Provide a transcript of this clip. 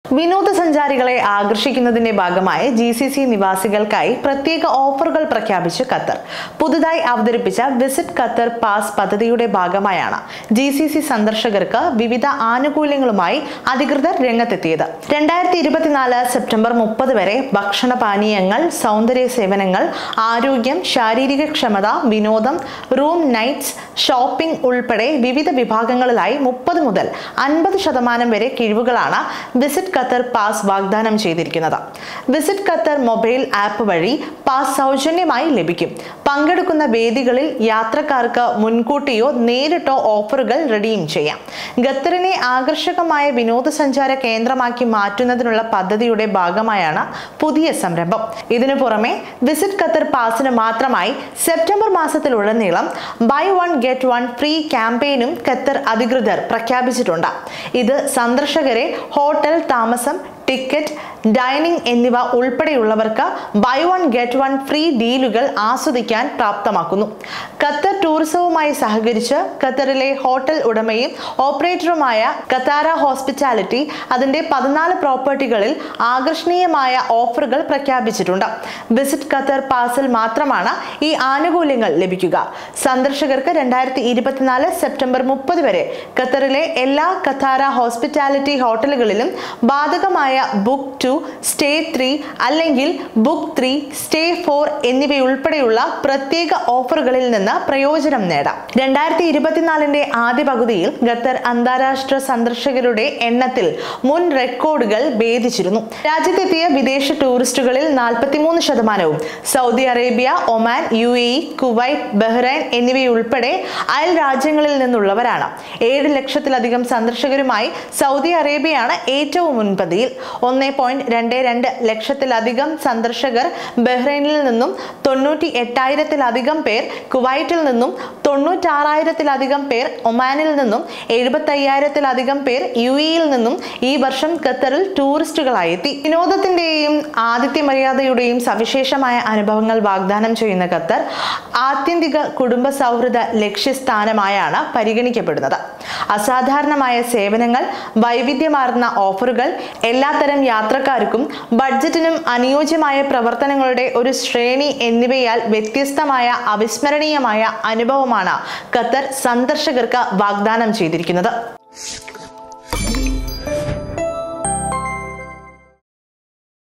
വിനോദസഞ്ചാരികളെ ആകർഷിക്കുന്നതിന്റെ ഭാഗമായി GCC നിവാസികൾക്കായി പ്രത്യേക ഓഫറുകൾ പ്രഖ്യാപിച്ച് ഖത്തർ. പുതുതായി അവതരിപ്പിച്ച വിസിറ്റ് ഖത്തർ പാസ് പദ്ധതിയുടെ ഭാഗമായാണ് GCC സന്ദർശകർക്ക് വിവിധ ആനുകൂല്യങ്ങളുമായി അധികൃതർ രംഗത്തെത്തിയത്. 2024 സെപ്റ്റംബർ 30 വരെ ഭക്ഷണപാനീയങ്ങൾ, സൗന്ദര്യ സേവനങ്ങൾ, ആരോഗ്യം, ശാരീരിക ക്ഷമത, വിനോദം, റൂം നൈറ്റ്സ്, ഷോപ്പിംഗ് ഉൾപ്പെടെ വിവിധ വിഭാഗങ്ങളിലായി 30 മുതൽ 50% വരെ കിഴിവുകളാണ് വിസിറ്റ് ഖത്തർ പാസ് വാഗ്ദാനം ചെയ്തിരിക്കുന്നത്. വിസിറ്റ് ഖത്തർ മൊബൈൽ ആപ്പ് വഴി പാസ് സൗജന്യമായി ലഭിക്കും. പങ്കെടുക്കുന്ന വേദികളിൽ യാത്രക്കാർക്ക് മുൻകൂട്ടിയോ നേരിട്ടോ ഓഫറുകൾ റിഡീം ചെയ്യാം. ഖത്തറിനെ ആകർഷകമായ വിനോദസഞ്ചാര കേന്ദ്രമാക്കി മാറ്റുന്നതിനുള്ള പദ്ധതിയുടെ ഭാഗമായാണ് പുതിയ സംരംഭം. ഇതിനു പുറമെ വിസിറ്റ് ഖത്തർ പാസിന് മാത്രമായി സെപ്റ്റംബർ മാസത്തിലുടനീളം buy one get one free ക്യാമ്പയിനും ഖത്തർ അധികൃതർ പ്രഖ്യാപിച്ചിട്ടുണ്ട്. ഇത് സന്ദർശകരെ ഹോട്ടൽ താമസം, ടിക്കറ്റ്, ഡൈനിങ് എന്നിവ ഉൾപ്പെടെയുള്ളവർക്ക് buy one get one free ഡീലുകൾ ആസ്വദിക്കാൻ പ്രാപ്തമാക്കുന്നു. ഖത്തർ ടൂറിസവുമായി സഹകരിച്ച് ഖത്തറിലെ ഹോട്ടൽ ഉടമയും ഓപ്പറേറ്ററുമായ ഖത്താര ഹോസ്പിറ്റാലിറ്റി അതിന്റെ 14 പ്രോപ്പർട്ടികളിൽ ആകർഷണീയമായ ഓഫറുകൾ പ്രഖ്യാപിച്ചിട്ടുണ്ട്. വിസിറ്റ് ഖത്തർ പാസിൽ മാത്രമാണ് ഈ ആനുകൂല്യങ്ങൾ ലഭിക്കുക. സന്ദർശകർക്ക് 2024 സെപ്റ്റംബർ 30 വരെ ഖത്തറിലെ എല്ലാ ഖത്താര ഹോസ്പിറ്റാലിറ്റി ഹോട്ടലുകളിലും ബാധകമായ ബുക്ക് 2, സ്റ്റേ 3 അല്ലെങ്കിൽ ബുക്ക് 3, സ്റ്റേ 4 എന്നിവയുൾപ്പെടെയുള്ള പ്രത്യേക ഓഫറുകളിൽ നിന്ന് പ്രയോജനം നേടാം. 2024 ആദ്യ പകുതിയിൽ ഖത്തർ അന്താരാഷ്ട്ര സന്ദർശകരുടെ എണ്ണത്തിൽ മുൻ റെക്കോർഡുകൾ ഭേദിച്ചിരുന്നു. രാജ്യത്തെത്തിയ വിദേശ ടൂറിസ്റ്റുകളിൽ 43%വും Saudi Arabia, Oman, UAE, Kuwait, Bahrain എന്നിവയുൾപ്പെടെ അയൽ രാജ്യങ്ങളിൽ നിന്നുള്ളവരാണ്. 7 ലക്ഷത്തിലധികം സന്ദർശകരുമായി സൗദി അറേബ്യയാണ് ഏറ്റവും മുൻപന്തിയിൽ. 1.22 ലക്ഷത്തിലധികം സന്ദർശകർ ബഹ്റൈനിൽ നിന്നും, 98,000-ലധികം പേർ കുവൈറ്റിൽ നിന്നും, 96,000-ലധികം പേർ ഒമാനിൽ നിന്നും, 75,000-ലധികം പേർ UAE-യിൽ നിന്നും ഈ വർഷം ഖത്തറിൽ ടൂറിസ്റ്റുകളായി എത്തി. വിനോദത്തിന്റെയും ആതിഥ്യ മര്യാദയുടെയും സവിശേഷമായ അനുഭവങ്ങൾ വാഗ്ദാനം ചെയ്യുന്ന ഖത്തർ ആത്യന്തിക കുടുംബ സൗഹൃദ ലക്ഷ്യസ്ഥാനമായാണ് പരിഗണിക്കപ്പെടുന്നത്. അസാധാരണമായ സേവനങ്ങൾ, വൈവിധ്യമാർന്ന ഓഫറുകൾ, എല്ലാത്തരം യാത്രക്കാർക്കും ബഡ്ജറ്റിനും അനുയോജ്യമായ പ്രവർത്തനങ്ങളുടെ ഒരു ശ്രേണി എന്നിവയാൽ വ്യത്യസ്തമായ അവിസ്മരണീയമായ അനുഭവമാണ് ഖത്തർ സന്ദർശകർക്ക് വാഗ്ദാനം ചെയ്തിരിക്കുന്നത്.